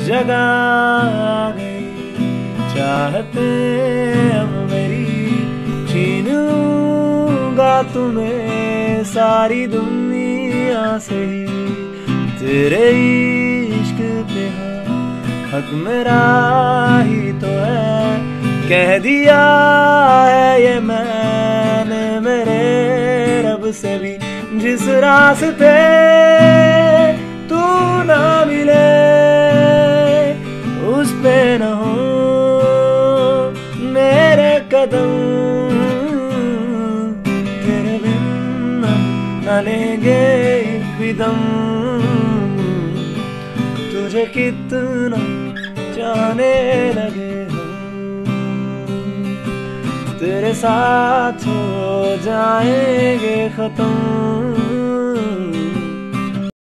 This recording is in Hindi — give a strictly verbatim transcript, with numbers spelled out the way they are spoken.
जगह आ गई चाहते अब मेरी, छीन लूंगा तुम्हें सारी दुनिया से ही। तेरे इश्क पे हक मेरा ही तो है, कह दिया है ये मैंने मेरे रब से भी। जिस रास्ते तू ना मिले उस पे न हो मेरे कदम, तेरे बिन न लेंगे एक भी दम। तुझे कितना जाने लगे हम, तेरे साथ हो जाएंगे खत्म।